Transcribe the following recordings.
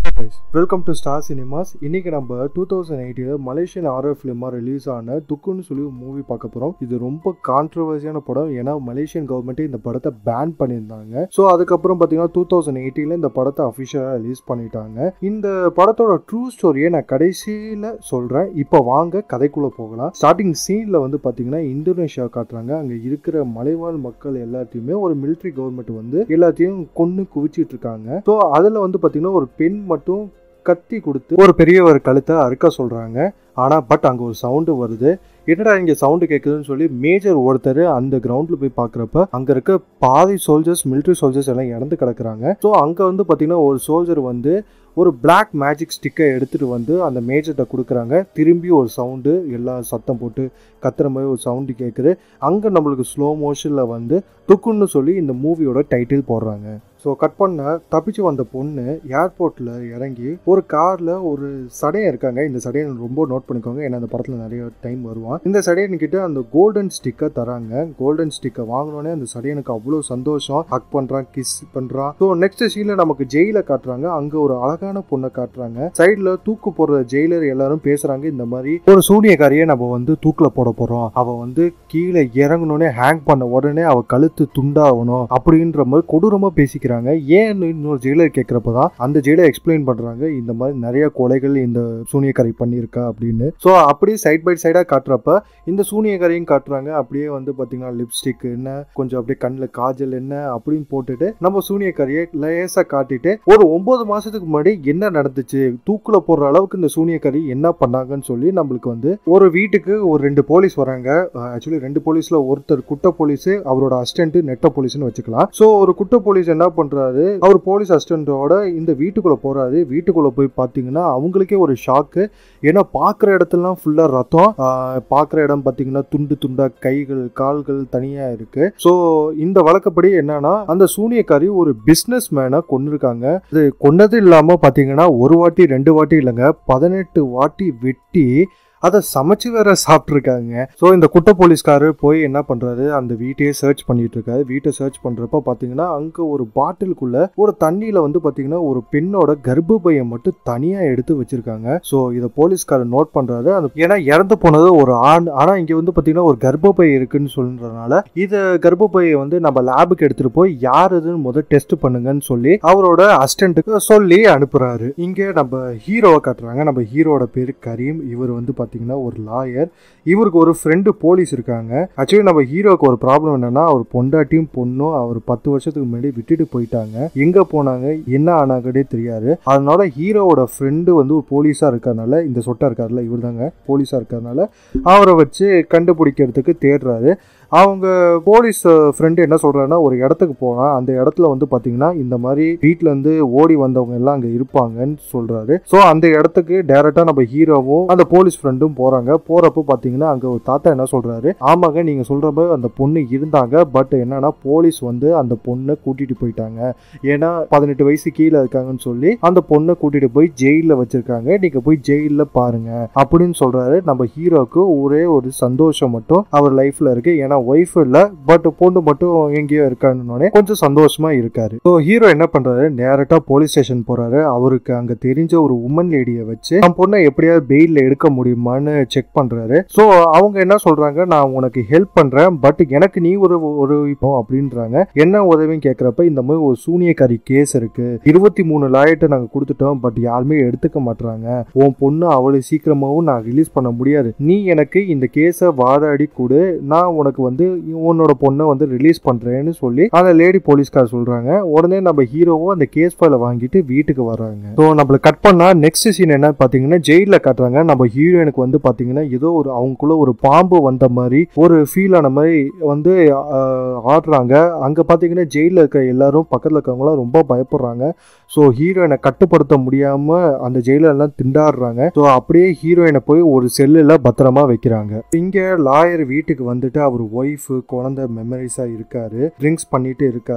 Welcome to star cinemas. இன்னைக்கு நம்ம 2008 Malaysian horror ஃபிலிமா release ஆன துக்குன்னு சொல்லி மூவி பார்க்க போறோம். இது ரொம்ப கான்ட்ரவர்சியான படம். ஏன்னா மலேசியன் கவர்மெண்ட் இந்த படத்தை பேன் பண்ணியிருந்தாங்க. ஸோ அதுக்கப்புறம் பார்த்தீங்கன்னா 2018 இந்த படத்தை அஃபிஷியலாக ரிலீஸ் பண்ணிட்டாங்க. இந்த படத்தோட ட்ரூ ஸ்டோரியை நான் கடைசியில் சொல்றேன். இப்போ வாங்க கதைக்குள்ள போகலாம். ஸ்டார்டிங் சீன்ல வந்து பார்த்தீங்கன்னா இந்தோனேஷியா காட்டுறாங்க. அங்கே இருக்கிற மலைவாழ் மக்கள் எல்லாத்தையுமே ஒரு மிலிட்ரி கவர்மெண்ட் வந்து எல்லாத்தையும் கொன்னு குவிச்சிட்டு இருக்காங்க. ஸோ அதில் வந்து பார்த்தீங்கன்னா ஒரு பெண் மட்டும் கத்தி கொடுத்து ஒரு பெரியவர் கழுத்தை அறுக்க சொல்றாங்க. ஆனா அங்க ஒரு சவுண்டு வருது. என்னடா இங்க சவுண்டு கேட்குதுன்னு சொல்லி மேஜர் ஒருத்தர் அந்த கிரவுண்ட்ல போய் பாக்குறப்ப அங்க இருக்க பாதி சோல்ஜர்ஸ், மிலிட்ரி சோல்ஜர்ஸ் எல்லாம் இறந்து கிடக்குறாங்க. ஸோ அங்க வந்து பாத்தீங்கன்னா ஒரு சோல்ஜர் வந்து ஒரு பிளாக் மேஜிக் ஸ்டிக்கை எடுத்துட்டு வந்து அந்த மேஜர்கிட்ட கொடுக்குறாங்க. திரும்பி ஒரு சவுண்டு, எல்லா சத்தம் போட்டு கத்துற மாதிரி ஒரு சவுண்டு கேட்குது. அங்கே நம்மளுக்கு ஸ்லோ மோஷனில் வந்து துக்குன்னு சொல்லி இந்த மூவியோட டைட்டில் போடுறாங்க. ஸோ கட் பண்ண தப்பிச்சு வந்த பொண்ணு ஏர்போர்ட்டில் இறங்கி ஒரு காரில் ஒரு சடையன் இருக்காங்க. இந்த சடையன் ரொம்ப நோட் பண்ணிக்கோங்க, ஏன்னா அந்த படத்தில் நிறைய டைம் வருவான். இந்த சடையன்கிட்ட அந்த கோல்டன் ஸ்டிக்கை தராங்க. கோல்டன் ஸ்டிக்கை வாங்கினோடனே அந்த சடையனுக்கு அவ்வளோ சந்தோஷம். ஹக் பண்ணுறான், கிஸ் பண்ணுறான். ஸோ நெக்ஸ்ட் சீனில் நமக்கு ஜெயிலை காட்டுறாங்க. அங்கே ஒரு அழகான பொண்ணை காட்டுறாங்க. சைடில் தூக்கு போடுற ஜெயிலர் எல்லாரும் பேசுகிறாங்க. இந்த மாதிரி ஒரு சூனியக்காரியை நம்ம வந்து தூக்கில் போட போகிறோம். அவள் வந்து கீழே இறங்கணுன்னே ஹேங் பண்ண உடனே அவள் கழுத்து துண்டாகணும் அப்படின்ற மாதிரி கொடூரமாக பேசிக்கிறாங்க. ஏன் இன்னொரு ஜெயிலர் கேட்கிறப்பதான் அந்த ஜெயிலர் எக்ஸ்பிளைன் பண்றாங்க, இந்த மாதிரி நிறைய கொலைகள் இந்த சூனியக்காரி பண்ணியிருக்கா அப்படின்னு. ஸோ அப்படியே சைட் பை சைடா காட்டுறப்ப இந்த சூனியக்காரியும் காட்டுறாங்க. அப்படியே வந்து பாத்தீங்கன்னா லிப்ஸ்டிக் என்ன, கொஞ்சம் அப்படியே கண்ணில் காஜல் என்ன அப்படின்னு போட்டுட்டு நம்ம சூனியக்காரியை லேசா காட்டிட்டு ஒரு 9 மாசத்துக்கு முன்னாடி என்ன நடந்துச்சு, தூக்குல போடுற அளவுக்கு இந்த சூனியக்காரி என்ன பண்ணாங்கன்னு சொல்லி நம்மளுக்கு வந்து ஒரு வீட்டுக்கு ஒரு 2 போலீஸ் வராங்க. ஆக்சுவலி 2 போலீஸ்ல ஒருத்தர் குட்ட போலீஸ், அவரோட அசிஸ்டன்ட் நெட்ட போலீஸ்னு வச்சுக்கலாம். ஸோ ஒரு குட்ட போலீஸ் என்ன பண்றாரு, அவர் போலீஸ் அசிஸ்டன்டோட இந்த வீட்டுக்குள்ள போறாரு. வீட்டுக்குள்ள போய் பாத்தீங்கன்னா அவங்களுக்கே ஒரு ஷாக்கு. ஏன்னா பாக்குற இடத்துலாம் ஃபுல்லா ரத்தம், பாக்குற இடம் பாத்தீங்கன்னா துண்டு துண்டா கைகள் கால்கள் தனியா இருக்கு. ஸோ இந்த வழக்கப்படி என்னன்னா அந்த சூனியக்காரி ஒரு பிசினஸ் மேனை கொன்னிருக்காங்க. இது கொன்னது இல்லாம பாத்தீங்கன்னா ஒரு வாட்டி 2 வாட்டி இல்லைங்க, 18 வாட்டி வெட்டி அதை சமைச்சு வேற சாப்பிட்ருக்காங்க. ஸோ இந்த குட்ட போலீஸ்காரர் போய் என்ன பண்றாரு, அந்த வீட்டையே சர்ச் பண்ணிட்டு இருக்காரு. வீட்டை சர்ச் பண்றப்ப பாத்தீங்கன்னா அங்க ஒரு பாட்டிலுக்குள்ள ஒரு தண்ணியில வந்து பாத்தீங்கன்னா ஒரு பெண்ணோட கர்ப்பப்பையை மட்டும் தனியா எடுத்து வச்சிருக்காங்க. ஸோ இதை போலீஸ்காரர் நோட் பண்றாரு. அது ஏன்னா இறந்து போனது ஒரு ஆண், ஆனா இங்க வந்து பாத்தீங்கன்னா ஒரு கர்ப்பப்பை இருக்குன்னு சொல்றதுனால இத கர்ப்பப்பையை வந்து நம்ம லேபுக்கு எடுத்துட்டு போய் யார் இதுன்னு முதல் டெஸ்ட் பண்ணுங்கன்னு சொல்லி அவரோட அசிஸ்டன்ட்டுக்கு சொல்லி அனுப்புறாரு. இங்க நம்ம ஹீரோவை காட்டுறாங்க. நம்ம ஹீரோட பேரு கரீம். இவர் வந்து ஒரு லாயர். இவருக்கு ஒரு ஃப்ரெண்டு போலீஸ் இருக்காங்க. ஆக்சுவலி நம்ம ஹீரோக்கு ஒரு ப்ராப்ளம் என்னன்னா, அவர் பொண்டாட்டியும் பொண்ணும் அவர் 10 வருஷத்துக்கு முன்னாடி விட்டுட்டு போயிட்டாங்க. எங்க போனாங்க என்ன ஆனாங்கன்னே தெரியாது. அதனால ஹீரோவோட ஃப்ரெண்டு வந்து ஒரு போலீஸா இருக்கிறதுனால, இந்த சொட்டா இருக்காருல்ல இவர் தாங்க போலீஸா இருக்கிறதுனால அவரை வச்சு கண்டுபிடிக்கிறதுக்கு தேடுறாரு. அவங்க போலீஸ் ஃப்ரெண்டு என்ன சொல்றாருன்னா, ஒரு இடத்துக்கு போனா அந்த இடத்துல வந்து பாத்தீங்கன்னா இந்த மாதிரி வீட்டுல இருந்து ஓடி வந்தவங்க எல்லாம் அங்க இருப்பாங்கன்னு சொல்றாரு. ஸோ அந்த இடத்துக்கு டைரக்டா நம்ம ஹீரோவும் அந்த போலீஸ் ஃப்ரெண்டும் போறாங்க. போறப்போ பாத்தீங்கன்னா அங்க ஒரு தாத்தா என்ன சொல்றாரு, ஆமாங்க நீங்க சொல்ற மாதிரி அந்த பொண்ணு இருந்தாங்க, பட் என்னன்னா போலீஸ் வந்து அந்த பொண்ணை கூட்டிட்டு போயிட்டாங்க. ஏன்னா 18 வயசு கீழே இருக்காங்கன்னு சொல்லி அந்த பொண்ணை கூட்டிட்டு போய் ஜெயில வச்சிருக்காங்க, நீங்க போய் ஜெயில பாருங்க அப்படின்னு சொல்றாரு. நம்ம ஹீரோக்கு ஒரே ஒரு சந்தோஷம் மட்டும் அவர் லைஃப்ல இருக்கு. ஏன்னா ஒய்ஃப் இல்ல, பட் பொண்ணு மட்டும் எங்கேயோ இருக்கான்னு கொஞ்சம் சந்தோஷமா இருக்காரு. ஸோ ஹீரோ என்ன பண்றாரு, நேரட்டா போலீஸ் ஸ்டேஷன் போறாரு. அவருக்கு அங்க தெரிஞ்ச ஒரு உமன் லேடியை வச்சு நம்ம பொண்ணை எப்படியாவது பெயில்ல எடுக்க முடியுமான்னு செக் பண்றாரு. ஸோ அவங்க என்ன சொல்றாங்க, நான் உனக்கு ஹெல்ப் பண்றேன், பட் எனக்கு நீ ஒரு இப்போ அப்படின்றாங்க. என்ன உதவின்னு கேட்கறப்ப இந்த மாதிரி ஒரு சூனியக்காரி கேஸ் இருக்கு, 23 லாயர்ட்ட நாங்க கொடுத்துட்டோம், பட் யாருமே எடுத்துக்க மாட்டாங்க. உன் பொண்ணு அவ்வளவு சீக்கிரமாவும் நான் ரிலீஸ் பண்ண முடியாது. நீ எனக்கு இந்த கேஸை வாதாடி கொடு, நான் உனக்கு வந்து உன்னோட பொண்ணை வந்து ரிலீஸ் பண்றேன்னு சொல்லி அந்த லேடி போலீஸ்கார் சொல்றாங்க. உடனே நம்ம ஹீரோவும் அந்த கேஸ் ஃபைலை வாங்கிட்டு வீட்டுக்கு வர்றாங்க. ஸோ நம்மள கட் பண்ணா நெக்ஸ்ட் சீன் என்ன பாத்தீங்கன்னா ஜெயில காட்டுறாங்க. நம்ம ஹீரோயினுக்கு வந்து பாத்தீங்கன்னா ஏதோ ஒரு அவங்களுக்குள்ள ஒரு பாம்பு வந்த மாதிரி ஒரு ஃபீல் ஆன மாதிரி வந்து ஆடுறாங்க. அங்க பாத்தீங்கன்னா ஜெயில இருக்க எல்லாரும் பக்கத்துல இருக்கவங்களாம் ரொம்ப பயப்படுறாங்க. ஸோ ஹீரோயினை கட்டுப்படுத்த முடியாம அந்த ஜெயில எல்லாம் திண்டாடுறாங்க. ஸோ அப்படியே ஹீரோயினை போய் ஒரு செல்லுல பத்திரமா வைக்கிறாங்க. இங்க லாயர் வீட்டுக்கு வந்துட்டு அவர் ஒய்ஃப் குழந்தை மெமரிஸா இருக்காரு, ட்ரிங்க்ஸ் பண்ணிட்டு இருக்காரு.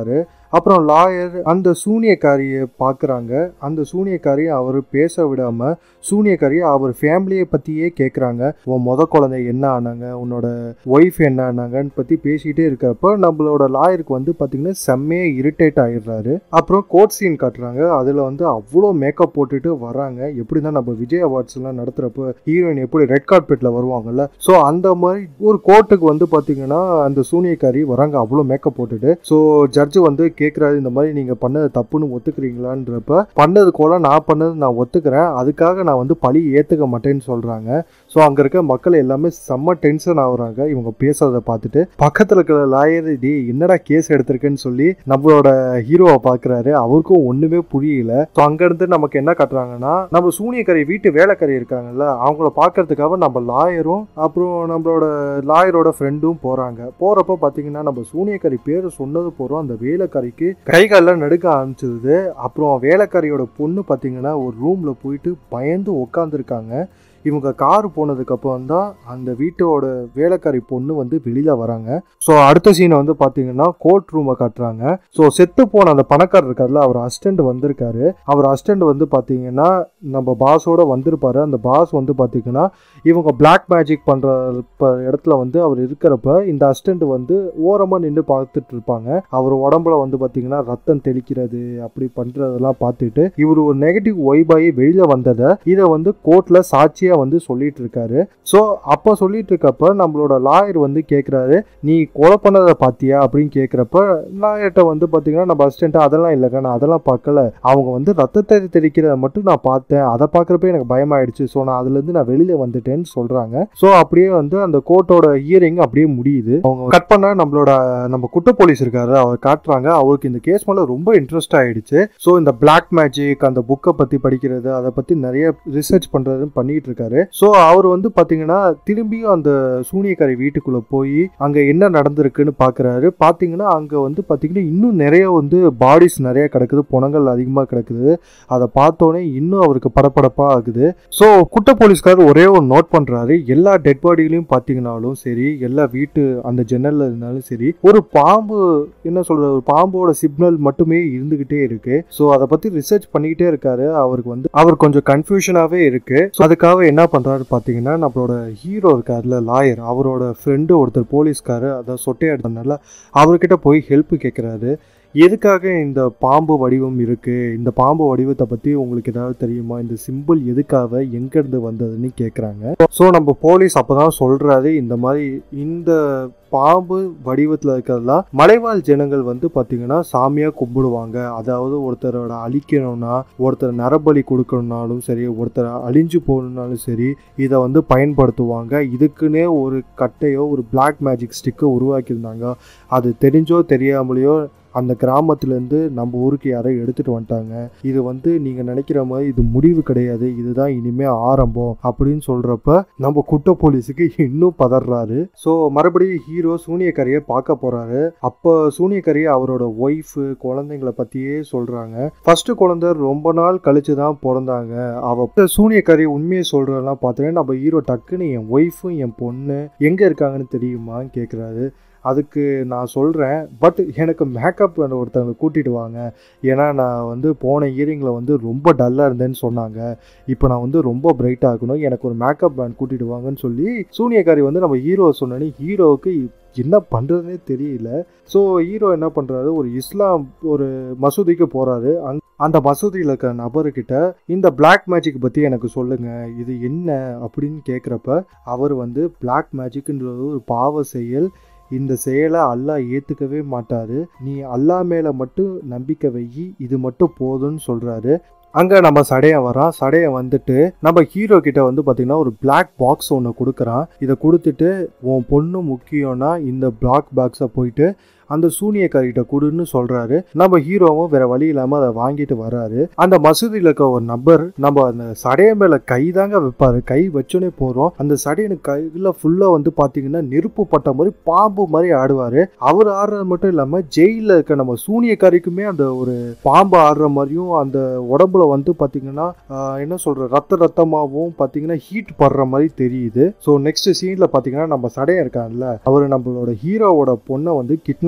அப்புறம் லாயர் அந்த சூனியக்காரியை பார்க்குறாங்க. அந்த சூனியக்காரியை அவர் பேச விடாம சூனியக்காரியை அவர் ஃபேமிலியை பற்றியே கேட்குறாங்க. உன் குழந்தை என்ன ஆனாங்க, உன்னோட ஒய்ஃப் என்ன ஆனாங்கன்னு பற்றி பேசிகிட்டே இருக்கிறப்ப நம்மளோட லாயருக்கு வந்து பார்த்திங்கன்னா செம்மையாக இரிட்டேட் ஆகிடுறாரு. அப்புறம் கோர்ட் சீன் காட்டுறாங்க. அதில் வந்து அவ்வளோ மேக்கப் போட்டுட்டு வராங்க. எப்படி தான் நம்ம விஜய் அவார்ட்ஸ்லாம் நடத்துகிறப்ப ஹீரோயின் எப்படி ரெட் கார்பெட்டில் வருவாங்கல்ல, ஸோ அந்த மாதிரி ஒரு கோர்ட்டுக்கு வந்து பார்த்திங்கன்னா அந்த சூனியக்காரி வராங்க அவ்வளோ மேக்கப் போட்டுட்டு. ஸோ ஜட்ஜு வந்து கேட்குறாரு, இந்த மாதிரி நீங்கள் பண்ணது தப்புன்னு ஒத்துக்கிறீங்களான்றப்ப, பண்ணது போல நான் பண்ணது நான் ஒத்துக்கிறேன், அதுக்காக நான் வந்து பழி ஏற்றுக்க மாட்டேன்னு சொல்கிறாங்க. ஸோ அங்கே இருக்க மக்கள் எல்லாமே செம்ம டென்ஷன் ஆகுறாங்க இவங்க பேசுறதை பார்த்துட்டு. பக்கத்தில் இருக்கிற லாயர் டி என்னடா கேஸ் எடுத்திருக்குன்னு சொல்லி நம்மளோட ஹீரோவை பார்க்குறாரு. அவருக்கும் ஒன்றுமே புரியல. ஸோ அங்கேருந்து நமக்கு என்ன காட்டுறாங்கன்னா, நம்ம சூனியக்காரி வீட்டு வேலைக்காரி இருக்காங்கல்ல, அவங்கள பார்க்கறதுக்காக நம்ம லாயரும் அப்புறம் நம்மளோட லாயரோட ஃப்ரெண்டும் போகிறாங்க. போகிறப்ப பார்த்தீங்கன்னா நம்ம சூனியக்காரி பேர் சொன்னது போகிறோம் அந்த வேலைக்காரிக்கு கைகாலெல்லாம் நடுக்க ஆரம்பிச்சிருது. அப்புறம் வேலைக்காரியோட பொண்ணு பார்த்தீங்கன்னா ஒரு ரூமில் போயிட்டு பயந்து உட்காந்துருக்காங்க. இவங்க கார் போனதுக்கப்புறம் தான் அந்த வீட்டோட வேலைக்காரி பொண்ணு வந்து வெளியில் வராங்க. ஸோ அடுத்த சீனை வந்து பார்த்தீங்கன்னா கோர்ட் ரூமை காட்டுறாங்க. ஸோ செத்து போன அந்த பணக்காரர் இருக்கார்ல, அவர் அசிஸ்டண்ட் வந்திருக்காரு. அவர் அசிஸ்டண்ட் வந்து பார்த்தீங்கன்னா நம்ம பாஸோட வந்திருப்பாரு. அந்த பாஸ் வந்து பார்த்தீங்கன்னா இவங்க பிளாக் மேஜிக் பண்ணுற இடத்துல வந்து அவர் இருக்கிறப்ப இந்த அசிஸ்டண்ட் வந்து ஓரமாக நின்று பார்த்துட்டு இருப்பாங்க. அவர் உடம்புல வந்து பார்த்தீங்கன்னா ரத்தம் தெளிக்கிறது அப்படி பண்ணுறதெல்லாம் பார்த்துட்டு இவர் ஒரு நெகட்டிவ் வைபாகி வெளியில் வந்ததை இதை வந்து கோர்ட்டில் சாட்சியாக வந்து சொல்லிட்டு இருக்காரு. ஸோ அப்போ சொல்லிட்டு இருக்கப்ப நம்மளோட லாயர் வந்து கேட்குறாரு, நீ கொலை பண்ணதை பார்த்தியா அப்படின்னு கேட்குறப்ப லாயர்கிட்ட வந்து பார்த்தீங்கன்னா நம்ம அசிஸ்டண்ட் அதெல்லாம் இல்லைங்க, நான் அதெல்லாம் பார்க்கல, அவங்க வந்து ரத்தத்தை தெளிக்கிறத மட்டும் நான் பார்த்தேன், அதை பார்க்குறப்ப எனக்கு பயமாயிடுச்சு, ஸோ நான் அதுலேருந்து நான் வெளியில் வந்துட்டேன்னு சொல்கிறாங்க. ஸோ அப்படியே வந்து அந்த கோர்ட்டோட ஹியரிங் அப்படியே முடியுது. அவங்க கட் பண்ண நம்ம குட்ட போலீஸ் இருக்காரு, அவர் காட்டுறாங்க. அவருக்கு இந்த கேஸ் மேலே ரொம்ப இன்ட்ரெஸ்ட் ஆகிடுச்சு. ஸோ இந்த பிளாக் மேஜிக் அந்த புக்கை பற்றி படிக்கிறது, அதை பற்றி நிறைய ரிசர்ச் பண்ணுறதுன்னு பண்ணிட்டு இருக்காரு. ஸோ அவர் வந்து பாத்தீங்கன்னா திரும்பியும் அந்த சூனியக்காரி வீட்டுக்குள்ள போய் அங்க என்ன நடந்திருக்குன்னு பாக்குறாரு. பாத்தீங்கன்னா அங்க வந்து பாத்தீங்கன்னா இன்னும் நிறைய வந்து பாடிஸ் நிறைய கிடக்குது, புணங்கள் அதிகமா கிடக்குது. அதை பார்த்தோன்னே இன்னும் அவருக்கு படப்படப்பா ஆகுது. ஸோ குட்ட போலீஸ்காரர் ஒரே ஒரு நோட் பண்றாரு, எல்லா டெட் பாடிகளையும் பாத்தீங்கன்னாலும் சரி, எல்லா வீட்டு அந்த ஜன்னல்ல இருந்தாலும் சரி, ஒரு பாம்பு என்ன சொல்ற ஒரு பாம்போட சிக்னல் மட்டுமே இருந்துகிட்டே இருக்கு. ஸோ அதை பத்தி ரிசர்ச் பண்ணிக்கிட்டே இருக்காரு. அவருக்கு வந்து அவர் கொஞ்சம் கன்ஃபியூஷனாவே இருக்கு. அதுக்காக என்ன பண்றாரு பாத்தீங்கன்னா நம்மளோட ஹீரோ இருக்காருல லாயர், அவரோட ஃப்ரெண்டு ஒருத்தர் போலீஸ்காரு அதான் சொட்டையா எடுத்தனால அவர்கிட்ட போய் ஹெல்ப் கேட்குறாரு. எதுக்காக இந்த பாம்பு வடிவம் இருக்கு, இந்த பாம்பு வடிவத்தை பத்தி உங்களுக்கு ஏதாவது தெரியுமா, இந்த சிம்பிள் எதுக்காக எங்கிருந்து வந்ததுன்னு கேட்குறாங்க. ஸோ நம்ம போலீஸ் அப்பதான் சொல்றாரு, இந்த மாதிரி இந்த பாம்பு வடிவத்தில் இருக்கிறதுலாம் மலைவாழ் ஜனங்கள் வந்து பார்த்தீங்கன்னா சாமியாக கும்பிடுவாங்க. அதாவது ஒருத்தரோட அழிக்கணும்னா, ஒருத்தர் நரபலி கொடுக்கணும்னாலும் சரி, ஒருத்தர் அழிஞ்சு போகணும்னாலும் சரி, இதை வந்து பயன்படுத்துவாங்க. இதுக்குன்னே ஒரு கட்டையோ ஒரு பிளாக் மேஜிக் ஸ்டிக்கை உருவாக்கியிருந்தாங்க. அது தெரிஞ்சோ தெரியாமலையோ அந்த கிராமத்துலேருந்து நம்ம ஊருக்கு யாரோ எடுத்துகிட்டு வந்துட்டாங்க. இது வந்து நீங்கள் நினைக்கிற மாதிரி இது முடிவு கிடையாது, இதுதான் இனிமேல் ஆரம்பம் அப்படின்னு சொல்கிறப்ப நம்ம குட்ட போலீஸுக்கு இன்னும் பதறாரு. ஸோ மறுபடியும் ஹீரோ சூனியக்காரியை பார்க்க போகிறாரு. அப்போ சூனியக்காரியை அவரோட ஒய்ஃபு குழந்தைங்களை பற்றியே சொல்கிறாங்க. ஃபர்ஸ்ட் குழந்தை ரொம்ப நாள் கழிச்சு தான் பிறந்தாங்க. அவள் சூனியக்காரி உண்மையை சொல்கிறதெல்லாம் பார்த்தோன்னே நம்ம ஹீரோ டக்குன்னு என் ஒய்ஃபும் என் பொண்ணு எங்கே இருக்காங்கன்னு தெரியுமான்னு கேட்குறாரு. அதுக்கு நான் சொல்கிறேன், பட் எனக்கு மேக்கப் ஒருத்தவங்களை கூட்டிகிட்டு வாங்க, ஏன்னா நான் வந்து போன இயரிங்கில் வந்து ரொம்ப டல்லாக இருந்தேன்னு சொன்னாங்க, இப்போ நான் வந்து ரொம்ப பிரைட்டாக இருக்கணும், எனக்கு ஒரு மேக்கப் பேண்ட் கூட்டிகிட்டு வாங்கன்னு சொல்லி சூனியக்காரி வந்து நம்ம ஹீரோ சொன்னோன்னே ஹீரோவுக்கு என்ன பண்ணுறதுனே தெரியல. ஸோ ஹீரோ என்ன பண்ணுறாரு, ஒரு இஸ்லாம் ஒரு மசூதிக்கு போகிறாரு. அந்த மசூதியில் இருக்கிற நபர்கிட்ட இந்த பிளாக் மேஜிக் பற்றி எனக்கு சொல்லுங்கள், இது என்ன அப்படின்னு கேட்குறப்ப அவர் வந்து பிளாக் மேஜிக்ன்றது ஒரு பாவ செயல், இந்த செயலை அல்லாஹ் ஏற்றுக்கவே மாட்டாரு, நீ அல்லாஹ் மேலே மட்டும் நம்பிக்கை வை, இது மட்டும் போதும்னு சொல்கிறாரு. அங்கே நம்ம சடையன் வரான். சடையன் வந்துட்டு நம்ம ஹீரோ கிட்ட வந்து பார்த்தீங்கன்னா ஒரு பிளாக் பாக்ஸ் ஒன்று கொடுக்குறான். இதை கொடுத்துட்டு உன் பொண்ணு முக்கியம்னா இந்த பிளாக் பாக்ஸை போயிட்டு அந்த சூனியக்காரிகிட்ட கொடுன்னு சொல்றாரு. நம்ம ஹீரோவும் வேற வழி இல்லாம அதை வாங்கிட்டு வர்றாரு. அந்த மசூதியில் இருக்க ஒரு நபர் நம்ம அந்த சடைய மேல கை தாங்க வைப்பாரு. கை வச்சோன்னே போறோம், அந்த சடையனு கையில ஃபுல்லா வந்து பாத்தீங்கன்னா நெருப்பு பட்ட மாதிரி பாம்பு மாதிரி ஆடுவாரு. அவர் ஆடுறது மட்டும் இல்லாம ஜெயில இருக்க நம்ம சூனியக்காரிக்குமே அந்த ஒரு பாம்பு ஆடுற மாதிரியும் அந்த உடம்புல வந்து பாத்தீங்கன்னா என்ன சொல்ற ரத்தமாவும் பாத்தீங்கன்னா ஹீட் படுற மாதிரி தெரியுது. ஸோ நெக்ஸ்ட் சீன்ல பாத்தீங்கன்னா நம்ம சடையன் இருக்கான்ல, அவர் நம்மளோட ஹீரோவோட பொண்ணை வந்து கிட்னாப்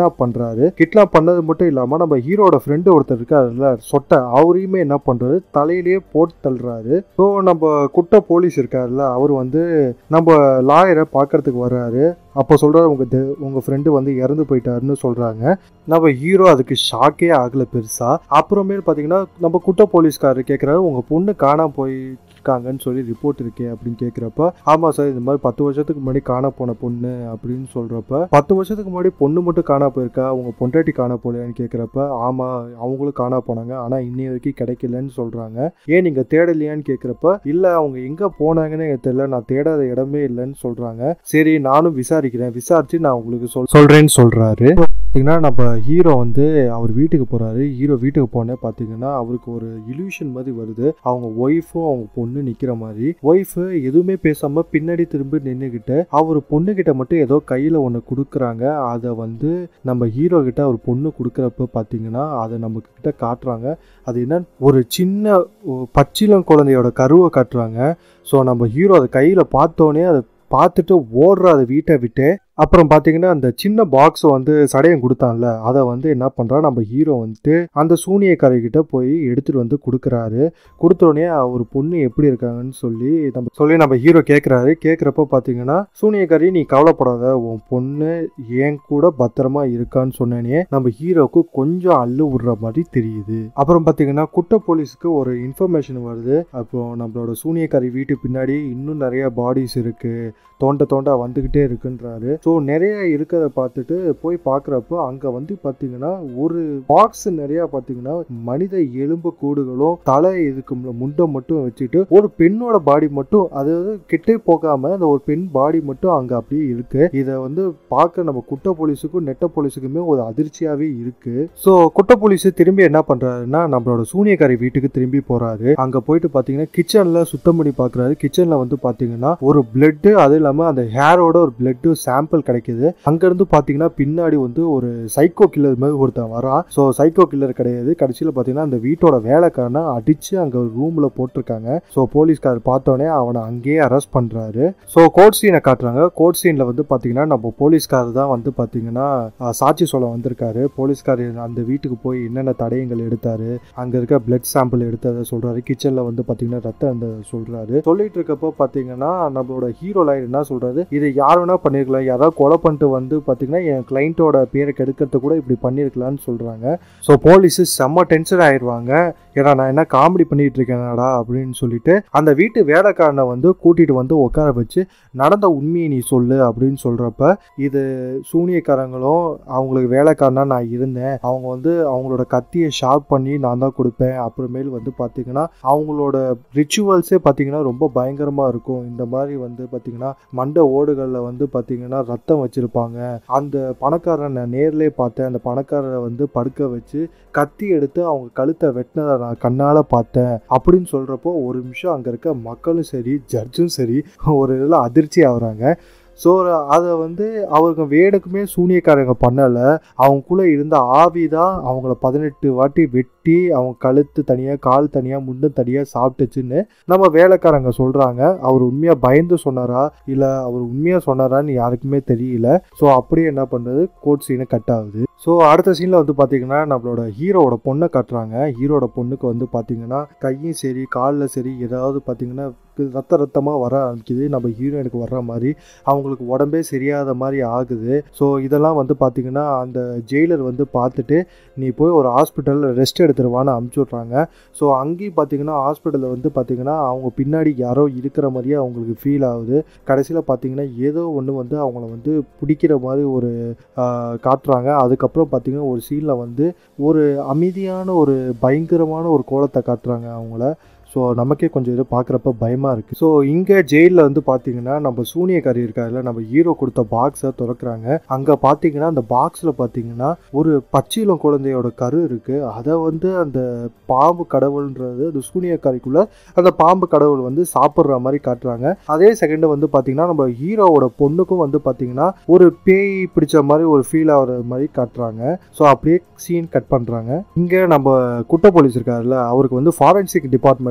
கிட்னாப் பண்றாரு. கிட்னாப் பண்ணது மட்டும் இல்லாம நம்ம ஹீரோட ஃப்ரெண்டு ஒருத்தர் இருக்காருல்ல சொட்டை, அவரையுமே என்ன பண்றாரு, தலையிலேயே போட்டு தள்ளுறாரு. ஸோ நம்ம குட்ட போலீஸ் இருக்காருல்ல, அவர் வந்து நம்ம லாயரை பார்க்கறதுக்கு வர்றாரு. அப்போ சொல்றாரு, உங்க ஃப்ரெண்டு வந்து இறந்து போயிட்டாருன்னு சொல்றாங்க. நம்ம ஹீரோ அதுக்கு ஷாக்கே ஆகல பெருசா. அப்புறமேல் பாத்தீங்கன்னா நம்ம குட்ட போலீஸ்காரர் கேட்கறாரு, உங்க பொண்ணு காணாம போயிருக்காங்கன்னு சொல்லி ரிப்போர்ட் இருக்கே அப்படின்னு கேட்கிறப்ப, ஆமா சார், இந்த மாதிரி 10 வருஷத்துக்கு முன்னாடி காண போன பொண்ணு அப்படின்னு சொல்றப்ப, 10 வருஷத்துக்கு முன்னாடி பொண்ணு மட்டும் காணா போயிருக்கா, உங்க பொண்டாட்டி காணா போலையான்னு கேட்கிறப்ப, ஆமா அவங்களும் காணா போனாங்க, ஆனா இன்னி வரைக்கும் கிடைக்கலன்னு சொல்றாங்க. ஏன் நீங்க தேடலையான்னு கேட்கிறப்ப, இல்ல அவங்க எங்க போனாங்கன்னு எனக்கு தெரியல, நான் தேடாத இடமே இல்லைன்னு சொல்றாங்க. சரி நானும் விசாரிச்சு நான் உங்களுக்கு சொல்றேன்னு சொல்றாரு. பார்த்தீங்கன்னா நம்ம ஹீரோ வந்து அவர் வீட்டுக்கு போறாரு. ஹீரோ வீட்டுக்கு போனே பார்த்தீங்கன்னா அவருக்கு ஒரு இல்யூஷன் மாதிரி வருது. அவங்க ஒய்ஃபும் அவங்க பொண்ணு நிக்கிற மாதிரி. ஒய்ஃபு எதுவுமே பேசாம பின்னாடி திரும்பி நின்றுகிட்டு அவர் பொண்ணு கிட்ட மட்டும் ஏதோ கையில ஒன்று கொடுக்குறாங்க. அதை வந்து நம்ம ஹீரோ கிட்ட அவர் பொண்ணு கொடுக்குறப்ப பார்த்தீங்கன்னா அதை நம்ம கிட்ட காட்டுறாங்க. அது என்ன, ஒரு சின்ன பச்சிளம் குழந்தையோட கருவை காட்டுறாங்க. ஸோ நம்ம ஹீரோ அதை கையில பார்த்தோன்னே அதை பார்த்துட்டு ஓடுற அதை வீட்டை விட்டு. அப்புறம் பார்த்தீங்கன்னா அந்த சின்ன பாக்ஸ் வந்து சடையம் கொடுத்தான்ல, அதை வந்து என்ன பண்ணுறா நம்ம ஹீரோ வந்துட்டு அந்த சூனியக்காரிகிட்ட போய் எடுத்துகிட்டு வந்து கொடுக்குறாரு. கொடுத்தோடனே அவர் பொண்ணு எப்படி இருக்காங்கன்னு சொல்லி நம்ம ஹீரோ கேட்குறாரு. கேட்குறப்ப பார்த்தீங்கன்னா, சூனியக்காரி நீ கவலைப்படாத, உன் பொண்ணு ஏன் கூட பத்திரமா இருக்கான்னு சொன்னேனே நம்ம ஹீரோவுக்கு கொஞ்சம் அள்ளு விடுற மாதிரி தெரியுது. அப்புறம் பார்த்தீங்கன்னா குட்ட போலீஸுக்கு ஒரு இன்ஃபர்மேஷன் வருது. அப்புறம் நம்மளோட சூனியக்காரி வீட்டு பின்னாடி இன்னும் நிறைய பாடிஸ் இருக்கு, தோண்ட வந்துக்கிட்டே இருக்குன்றாரு. ஸோ நிறைய இருக்கிறத பார்த்துட்டு போய் பார்க்குறப்போ அங்கே வந்து பார்த்தீங்கன்னா ஒரு பாக்ஸ் நிறையா பார்த்தீங்கன்னா மனித எலும்பு கூடுகளும் தலை இதுக்கு முண்டை மட்டும் வச்சுட்டு ஒரு பெண்ணோட பாடி மட்டும், அதாவது கிட்டே போகாம அந்த ஒரு பெண் பாடி மட்டும் அங்கே அப்படியே இருக்கு. இதை வந்து பார்க்க நம்ம குட்ட போலீஸுக்கும் நெட்ட போலீஸுக்குமே ஒரு அதிர்ச்சியாகவே இருக்கு. ஸோ குட்ட போலீஸ் திரும்பி என்ன பண்ணுறாருன்னா நம்மளோட சூனியக்காரி வீட்டுக்கு திரும்பி போகிறாரு. அங்கே போயிட்டு பார்த்தீங்கன்னா கிச்சனில் சுத்தம் பண்ணி பார்க்குறாரு. கிச்சனில் வந்து பார்த்தீங்கன்னா ஒரு பிளட்டு, அது இல்லாமல் அந்த ஹேரோட ஒரு பிளட்டு சாம்பிள் கிடைக்குது. அங்கிருந்து பாத்தீங்கன்னா பின்னாடி வந்து ஒரு சைக்கோ கில்லர் மாதிரி ஒருத்தன் வரான். ஸோ சைக்கோ கில்லர் கிடையாது, கடைசியில் பார்த்தீங்கன்னா அந்த வீட்டோட வேலைக்காரனை அடிச்சு அங்கே ஒரு ரூம்ல போட்டிருக்காங்க. ஸோ போலீஸ்காரர் பார்த்தோன்னே அவனை அங்கேயே அரெஸ்ட் பண்றாரு. ஸோ கோர்ட் சீனை காட்டுறாங்க. கோர்ட் சீன்ல வந்து பார்த்தீங்கன்னா நம்ம போலீஸ்காரர் தான் வந்து பார்த்தீங்கன்னா சாட்சி சொல்ல வந்திருக்காரு. போலீஸ்காரர் அந்த வீட்டுக்கு போய் என்னென்ன தடயங்கள் எடுத்தாரு, அங்க இருக்க பிளட் சாம்பிள் எடுத்ததை சொல்றாரு. கிச்சன்ல வந்து பார்த்தீங்கன்னா ரத்தம் அந்த சொல்றாரு. சொல்லிட்டு இருக்கப்போ பார்த்தீங்கன்னா நம்மளோட ஹீரோ லைன் என்ன சொல்றாரு, இது யார் வேணா பண்ணிருக்கலாம், யாராவது கொலை பண்ணிட்டு வந்து பார்த்தீங்கன்னா என் கிளைண்ட்டோட பேரை கெடுக்கிறது கூட இப்படி பண்ணியிருக்கலான்னு சொல்கிறாங்க. ஸோ போலீஸு செம்ம டென்ஷன் ஆயிடுவாங்க. ஏன்னா நான் என்ன காமெடி பண்ணிட்டு இருக்கேனாடா அப்படின்னு சொல்லிட்டு அந்த வீட்டு வேலைக்காரனை வந்து கூட்டிட்டு வந்து உட்கார வச்சு நடந்த உண்மையை நீ சொல்லு அப்படின்னு சொல்றப்ப, இது சூனியக்காரங்களும் அவங்களுக்கு வேலைக்காரனா நான் இருந்தேன், அவங்க வந்து அவங்களோட கத்தியை ஷார்ப் பண்ணி நான் தான் கொடுப்பேன், அப்புறமேல் வந்து பார்த்தீங்கன்னா அவங்களோட ரிச்சுவல்ஸே பார்த்தீங்கன்னா ரொம்ப பயங்கரமாக இருக்கும். இந்த மாதிரி வந்து பார்த்தீங்கன்னா மண்டை ஓடுகளில் வந்து பார்த்தீங்கன்னா ரத்தம் வச்சிருப்பாங்க. அந்த பணக்காரனை நான் நேர்லேயே பார்த்தேன். அந்த பணக்காரரை வந்து படுக்க வச்சு கத்தி எடுத்து அவங்க கழுத்தை வெட்டினதை நான் கண்ணால் பார்த்தேன் அப்படின்னு சொல்கிறப்போ ஒரு நிமிஷம் அங்கே இருக்க மக்களும் சரி ஜட்ஜும் சரி ஒரு இதில் அதிர்ச்சி ஆகுறாங்க. ஸோ அதை வந்து அவங்க வேணுக்குமே சூனியக்காரங்க பண்ணலை, அவங்களுக்குள்ளே இருந்த ஆவி தான் அவங்கள 18 வாட்டி வெட்டி அவங்க கழுத்து தனியாக கால் தனியாக முண்டும் தனியாக சாப்பிட்டுச்சுன்னு நம்ம வேலைக்காரங்க சொல்கிறாங்க. அவர் உண்மையாக பயந்து சொன்னாரா இல்லை அவர் உண்மையாக சொன்னாரான்னு யாருக்குமே தெரியல. ஸோ அப்படியே என்ன பண்ணுறது, கோர்ட் சீனை கட் ஆகுது. ஸோ அடுத்த சீனில் வந்து பார்த்தீங்கன்னா நம்மளோட ஹீரோவோட பொண்ணை காட்டுறாங்க. ஹீரோட பொண்ணுக்கு வந்து பார்த்தீங்கன்னா கையும் சரி காலில் சரி ஏதாவது பார்த்தீங்கன்னா ரத்தமாக வர ஆரம்பிக்குது. நம்ம ஹீரோயினுக்கு வர்ற மாதிரி அவங்களுக்கு உடம்பே சரியாத மாதிரி ஆகுது. ஸோ இதெல்லாம் வந்து பார்த்தீங்கன்னா அந்த ஜெயிலர் வந்து பார்த்துட்டு நீ போய் ஒரு ஹாஸ்பிட்டலில் ரெஸ்ட் எடுத்துருவான்னு அனுப்பிச்சி விட்றாங்க. ஸோ அங்கேயும் பார்த்தீங்கன்னா ஹாஸ்பிட்டலில் வந்து பார்த்தீங்கன்னா அவங்க பின்னாடி யாரோ இருக்கிற மாதிரியே அவங்களுக்கு ஃபீல் ஆகுது. கடைசியில் பார்த்தீங்கன்னா ஏதோ ஒன்று வந்து அவங்கள வந்து பிடிக்கிற மாதிரி ஒரு காட்டுறாங்க. அதுக்கப்புறம் பார்த்தீங்கன்னா ஒரு சீனில் வந்து ஒரு அமைதியான ஒரு பயங்கரமான ஒரு கோலத்தை காட்டுறாங்க அவங்கள. ஸோ நமக்கே கொஞ்சம் இது பார்க்குறப்ப பயமாக இருக்குது. ஸோ இங்கே ஜெயிலில் வந்து பார்த்தீங்கன்னா நம்ம சூனியக்காரி இருக்காருல்ல, நம்ம ஹீரோ கொடுத்த பாக்ஸை திறக்கிறாங்க. அங்கே பார்த்தீங்கன்னா அந்த பாக்ஸில் பார்த்தீங்கன்னா ஒரு பச்சிளம் குழந்தையோட கரு இருக்குது. அதை வந்து அந்த பாம்பு கடவுள்ன்றது அந்த சூனியக்காரிக்குள்ளே அந்த பாம்பு கடவுள் வந்து சாப்பிட்ற மாதிரி காட்டுறாங்க. அதே செகண்டு வந்து பார்த்தீங்கன்னா நம்ம ஹீரோவோட பொண்ணுக்கும் வந்து பார்த்தீங்கன்னா ஒரு பேய் பிடிச்ச மாதிரி ஒரு ஃபீல் ஆகிற மாதிரி காட்டுறாங்க. ஸோ அப்படியே சீன் கட் பண்ணுறாங்க. இங்கே நம்ம குட்ட போலீஸ் இருக்காருல்ல, அவருக்கு வந்து ஃபாரன்சிக் டிபார்ட்மெண்ட்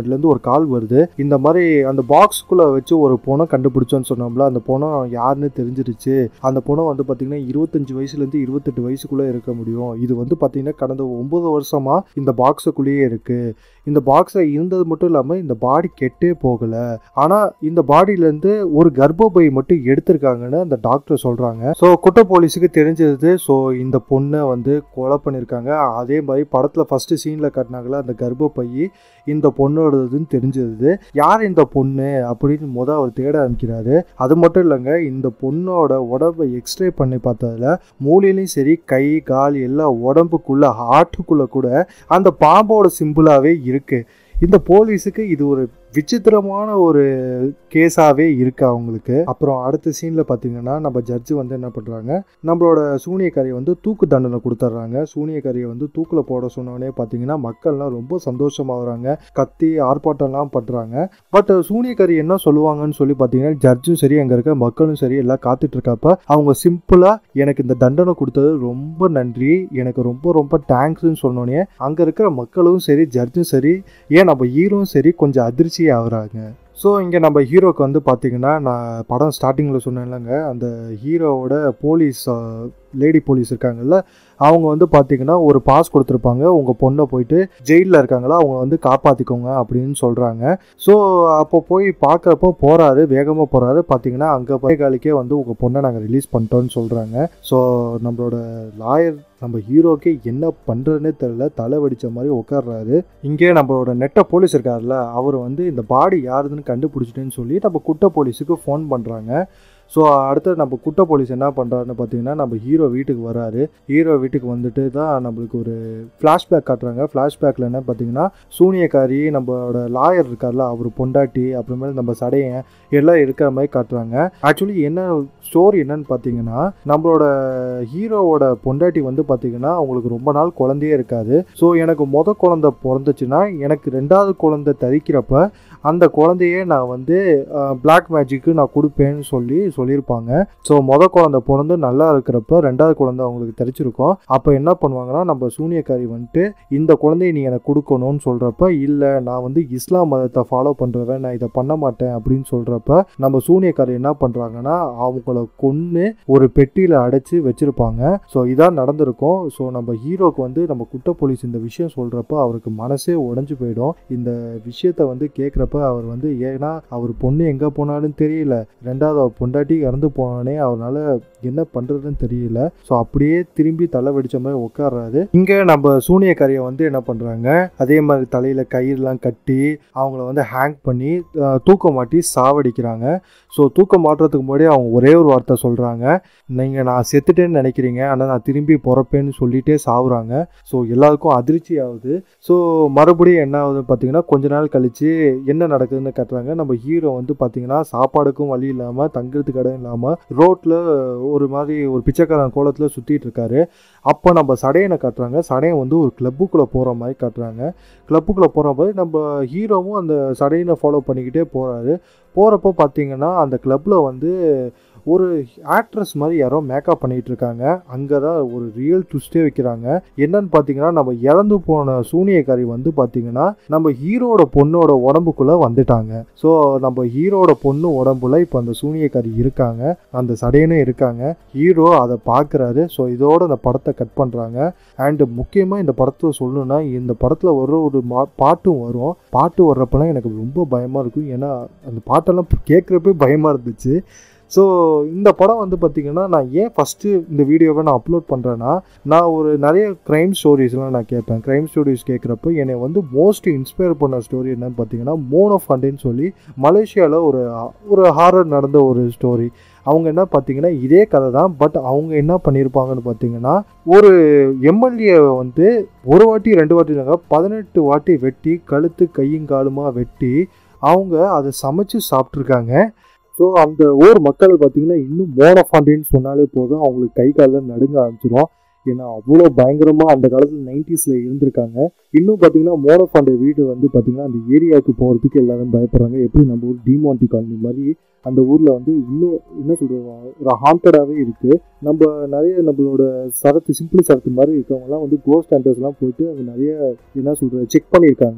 சைடுலேருந்து ஒரு கால் வருது. இந்த மாதிரி அந்த பாக்ஸ்குள்ளே வச்சு ஒரு பொண்ணை கண்டுபிடிச்சோன்னு சொன்னோம்ல, அந்த பொண்ணை யாருன்னு தெரிஞ்சிருச்சு. அந்த பொண்ணை வந்து பார்த்தீங்கன்னா 25 வயசுலேருந்து 28 வயசுக்குள்ளே இருக்க முடியும். இது வந்து பார்த்தீங்கன்னா கடந்த 9 வருஷமாக இந்த பாக்ஸுக்குள்ளேயே இருக்குது. இந்த பாக்ஸில் இருந்தது மட்டும் இல்லாமல் இந்த பாடி கெட்டே போகலை. ஆனால் இந்த பாடியிலேருந்து ஒரு கர்ப்பப்பை மட்டும் எடுத்திருக்காங்கன்னு அந்த டாக்டர் சொல்கிறாங்க. ஸோ குட்ட போலீஸுக்கு தெரிஞ்சது. ஸோ இந்த பொண்ணை வந்து கொலை பண்ணியிருக்காங்க. அதே மாதிரி படத்தில் ஃபஸ்ட்டு சீனில் காட்டினாங்களே அந்த கர்ப்பப்பை இந்த பொண்ணோடதுன்னு தெரிஞ்சது. யார் இந்த பொண்ணு அப்படின்னு அவர் தேட ஆரம்பிக்கிறாரு. அது மட்டும் இல்லைங்க, இந்த பொண்ணோட உடம்பை எக்ஸ்ரே பண்ணி பார்த்ததுல மூளையிலையும் சரி, கை கால் எல்லா உடம்புக்குள்ள ஹார்ட்டுக்குள்ள கூட அந்த பாம்போட சிம்பிளாகவே இருக்கு. இந்த போலீஸுக்கு இது ஒரு விசித்திரமான ஒரு கேஸாகவே இருக்கு அவங்களுக்கு. அப்புறம் அடுத்த சீனில் பார்த்தீங்கன்னா நம்ம ஜட்ஜு வந்து என்ன பண்ணுறாங்க, நம்மளோட சூனியக்காரியை வந்து தூக்கு தண்டனை கொடுத்துட்றாங்க. சூனியக்காரியை வந்து தூக்கில் போட சொன்னோடனே பார்த்தீங்கன்னா மக்கள்லாம் ரொம்ப சந்தோஷமாகறாங்க, கத்தி ஆர்ப்பாட்டம்லாம் பண்ணுறாங்க. பட் சூனியக்காரி என்ன சொல்லுவாங்கன்னு சொல்லி பார்த்தீங்கன்னா ஜட்ஜும் சரி, அங்கே இருக்க மக்களும் சரி எல்லாம் காத்துட்டு இருக்கப்ப அவங்க சிம்பிளாக எனக்கு இந்த தண்டனை கொடுத்தது ரொம்ப நன்றி, எனக்கு ரொம்ப ரொம்ப தேங்க்ஸ்ன்னு சொன்னோடனே அங்கே இருக்கிற மக்களும் சரி, ஜட்ஜும் சரி, ஏன் நம்ம ஹீரோவும் சரி கொஞ்சம் அதிர்ச்சி ஆகுறாங்க. ஸோ இங்கே நம்ம ஹீரோக்கு வந்து பார்த்தீங்கன்னா நான் படம் ஸ்டார்டிங்கில் சொன்னேன்லங்க, அந்த ஹீரோவோட போலீஸ் லேடி போலீஸ் இருக்காங்கல்ல, அவங்க வந்து பார்த்தீங்கன்னா ஒரு பாஸ் கொடுத்துருப்பாங்க, உங்கள் பொண்ணை போயிட்டு ஜெயிலில் இருக்காங்களா அவங்க வந்து காப்பாற்றிக்கோங்க அப்படின்னு சொல்கிறாங்க. ஸோ அப்போ போய் பார்க்குறப்போ போகிறாரு, வேகமாக போகிறாரு. பார்த்தீங்கன்னா அங்கே பைகாலிக்கே வந்து உங்கள் பொண்ணை நாங்கள் ரிலீஸ் பண்ணிட்டோன்னு சொல்கிறாங்க. ஸோ நம்மளோட லாயர் நம்ம ஹீரோக்கே என்ன பண்ணுறதுன்னே தெரியல, தலை வெடித்த மாதிரி உட்கார்றாரு. இங்கே நம்மளோட நெட்ட போலீஸ் இருக்கார்ல, அவர் வந்து இந்த பாடி யாருதுன்னு கண்டுபிடிச்சிட்டேன்னு சொல்லி நம்ம குட்ட போலீஸுக்கு ஃபோன் பண்ணுறாங்க. ஸோ அடுத்து நம்ம குட்ட போலீஸ் என்ன பண்ணுறாருன்னு பார்த்தீங்கன்னா நம்ம ஹீரோ வீட்டுக்கு வராரு. ஹீரோ வீட்டுக்கு வந்துட்டு தான் நம்மளுக்கு ஒரு ஃப்ளாஷ்பேக் காட்டுறாங்க. ஃப்ளாஷ்பேக்கில் என்ன பார்த்தீங்கன்னா சூனியக்காரி, நம்மளோட லாயர் இருக்கார்ல அவர் பொண்டாட்டி, அப்புறமேல நம்ம சடையன் எல்லாம் இருக்கிற மாதிரி காட்டுறாங்க. ஆக்சுவலி என்ன ஸ்டோரி என்னன்னு பார்த்தீங்கன்னா நம்மளோட ஹீரோவோட பொண்டாட்டி வந்து பார்த்தீங்கன்னா அவங்களுக்கு ரொம்ப நாள் குழந்தையே இருக்காது. ஸோ எனக்கு குழந்தை பிறந்துச்சுன்னா எனக்கு 2வது குழந்தை தரிக்கிறப்ப அந்த குழந்தையே நான் வந்து பிளாக் மேஜிக்கு நான் கொடுப்பேன்னு சொல்லியிருப்பாங்க. ஸோ குழந்தை பிறந்து நல்லா இருக்கிறப்ப 2வது குழந்தை அவங்களுக்கு தெரிச்சிருக்கும். அப்போ என்ன பண்ணுவாங்கன்னா நம்ம சூனியக்காரி வந்துட்டு இந்த குழந்தைய நீ எனக்கு கொடுக்கணும்னு சொல்கிறப்ப, இல்லை நான் வந்து இஸ்லாம் மதத்தை ஃபாலோ பண்ணுறவன், நான் இதை பண்ண மாட்டேன் அப்படின்னு சொல்கிறப்ப நம்ம சூனியக்காரி என்ன பண்ணுறாங்கன்னா அவங்கள கொன்று ஒரு பெட்டியில் அடைச்சி வச்சுருப்பாங்க. ஸோ இதான் நடந்திருக்கும். ஸோ நம்ம ஹீரோக்கு வந்து நம்ம குட்ட போலீஸ் இந்த விஷயம் சொல்கிறப்ப அவருக்கு மனசே உடைஞ்சு போயிடும். இந்த விஷயத்த வந்து கேட்குறப்ப அவர் வந்து ஏன்னா அவர் பொண்ணு எங்கே போனாலும் தெரியல, 2வது அவர் பொண்டாட்டி இறந்து போனோடனே அவரால் என்ன பண்ணுறதுன்னு தெரியல. ஸோ அப்படியே திரும்பி தலை வெடிச்ச மாதிரி உட்கார்றாரு. இங்கே நம்ம சூனியக்காரியை வந்து என்ன பண்ணுறாங்க, அதே மாதிரி தலையில் கயிறுலாம் கட்டி அவங்கள வந்து ஹேங் பண்ணி தூக்க மாட்டி சாவடிக்கிறாங்க. ஸோ தூக்கம் மாட்டுறதுக்கு முன்னாடி அவங்க ஒரே ஒரு வார்த்தை சொல்கிறாங்க, நீங்கள் நான் செத்துட்டேன்னு நினைக்கிறீங்க, ஆனால் நான் திரும்பி பிறப்பேன்னு சொல்லிட்டே சாவுறாங்க. ஸோ எல்லாருக்கும் அதிர்ச்சி ஆகுது. ஸோ மறுபடியும் என்ன ஆகுதுன்னு பார்த்தீங்கன்னா கொஞ்ச நாள் கழித்து என்ன நடக்குதுன்னு காட்டுறாங்க. நம்ம ஹீரோ வந்து பார்த்தீங்கன்னா சாப்பாடுக்கும் வழி இல்லாமல், தங்குறதுக்கு இடம் இல்லாமல் ரோட்டில் ஒரு மாதிரி ஒரு பிச்சைக்காரன் கோலத்தில் சுற்றிட்டு இருக்காரு. அப்போ நம்ம சடையனை காட்டுறாங்க. சடையன் வந்து ஒரு கிளப்புக்குள்ளே போகிற மாதிரி காட்டுறாங்க. கிளப்புக்குள்ளே போகிற மாதிரி நம்ம ஹீரோவும் அந்த சடையனை ஃபாலோ பண்ணிக்கிட்டே போகிறப்போ பார்த்தீங்கன்னா அந்த கிளப்பில் வந்து ஒரு ஆக்ட்ரஸ் மாதிரி யாரோ மேக்கப் பண்ணிகிட்டு இருக்காங்க. அங்கே தான் ஒரு ரியல் ட்விஸ்டே வைக்கிறாங்க. என்னன்னு பார்த்தீங்கன்னா நம்ம இறந்து போன சூனியக்காரி வந்து பார்த்தீங்கன்னா நம்ம ஹீரோட பொண்ணோட உடம்புக்குள்ளே வந்துட்டாங்க. ஸோ நம்ம ஹீரோட பொண்ணு உடம்புல இப்போ அந்த சூனியக்காரி இருக்காங்க, அந்த சடையனும் இருக்காங்க. ஹீரோ அதை பார்க்குறாரு. ஸோ இதோட அந்த படத்தை கட் பண்ணுறாங்க. அண்டு முக்கியமாக இந்த படத்தை சொல்லணும்னா இந்த படத்தில் ஒரு பாட்டும் வரும். பாட்டு வர்றப்பெல்லாம் எனக்கு ரொம்ப பயமாக இருக்கும். ஏன்னா அந்த பாட்டெல்லாம் கேட்குறப்பே பயமாக இருந்துச்சு. ஸோ இந்த படம் வந்து பார்த்திங்கன்னா நான் ஏன் ஃபஸ்ட்டு இந்த வீடியோவை நான் அப்லோட் பண்ணுறேன்னா, நான் ஒரு நிறைய க்ரைம் ஸ்டோரிஸ்லாம் நான் கேட்பேன். க்ரைம் ஸ்டோரிஸ் கேட்குறப்போ என்னை வந்து மோஸ்ட் இன்ஸ்பயர் பண்ண ஸ்டோரி என்னன்னு பார்த்தீங்கன்னா மோன் ஆஃப் ஹண்டின்னு சொல்லி மலேசியாவில் ஒரு ஹாரர் நடந்த ஒரு ஸ்டோரி. அவங்க என்ன பார்த்தீங்கன்னா இதே கதை தான். பட் அவங்க என்ன பண்ணியிருப்பாங்கன்னு பார்த்தீங்கன்னா ஒரு எம்எல்ஏ வந்து ஒரு வாட்டி 2 வாட்டி 18 வாட்டி வெட்டி கழுத்து கையும் காலுமாக வெட்டி அவங்க அதை சமைச்சு சாப்பிட்ருக்காங்க. ஸோ அந்த ஊர் மக்கள் பார்த்திங்கன்னா இன்னும் மோனோஃபாண்டின்னு சொன்னாலே போதும் அவங்களுக்கு கை காலில் நடுங்க ஆரம்பிச்சிடும். ஏன்னா அவ்வளோ பயங்கரமாக அந்த காலத்தில் 90s இருந்திருக்காங்க. இன்னும் பார்த்தீங்கன்னா மோனோஃபாண்டை வீடு வந்து பார்த்திங்கன்னா அந்த ஏரியாவுக்கு போகிறதுக்கு எல்லாரும் பயப்படுறாங்க. எப்படி நம்ம ஊர் டிமாண்டி காலனி மாதிரி அந்த ஊரில் வந்து இன்னும் என்ன சொல்கிறது ஒரு ஹாண்டடாகவே இருக்குது. நம்ம நிறைய நம்மளோட சிம்பிள் சரத்து மாதிரி இருக்கவங்கலாம் வந்து கோஸ்ட் ஹண்டர்ஸ்லாம் போயிட்டு அங்கே நிறைய என்ன சொல்கிறது செக் பண்ணியிருக்காங்க.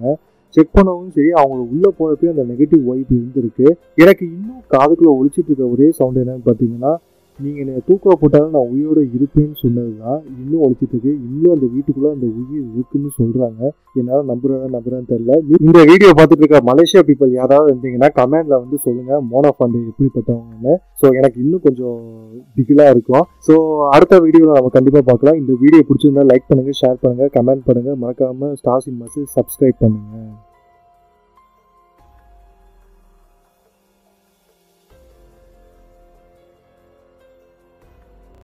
செக் பண்ணவும் சரி, அவங்க உள்ள போறப்ப அந்த நெகட்டிவ் வைப் இருந்திருக்கு. எனக்கு இன்னும் காதுக்குள்ள ஒழிச்சிட்டு இருக்க ஒரே சவுண்ட் என்னன்னு பார்த்தீங்கன்னா, நீங்க என்னை தூக்கில போட்டாலும் நான் உயிரோட இருப்பேன்னு சொன்னதுதான் இன்னும் ஒழிச்சிட்டு இருக்கு. இன்னும் அந்த வீட்டுக்குள்ள அந்த உயிர் இருக்குன்னு சொல்றாங்க. என்னால நம்புறேன்னு தெரியல. இந்த வீடியோ பார்த்துட்டு இருக்க மலேசியா பீப்புள் யாராவது இருந்தீங்கன்னா கமெண்ட்ல வந்து சொல்லுங்க மோனா பாண்டே எப்படிப்பட்டவங்கன்னு. ஸோ எனக்கு இன்னும் கொஞ்சம் திகிலா இருக்கும். ஸோ அடுத்த வீடியோவில் நம்ம கண்டிப்பாக பார்க்கலாம். இந்த வீடியோ பிடிச்சிருந்தா லைக் பண்ணுங்க, ஷேர் பண்ணுங்க, கமெண்ட் பண்ணுங்க, மறக்காம ஸ்டார் சினிமாஸ் சப்ஸ்கிரைப் பண்ணுங்க.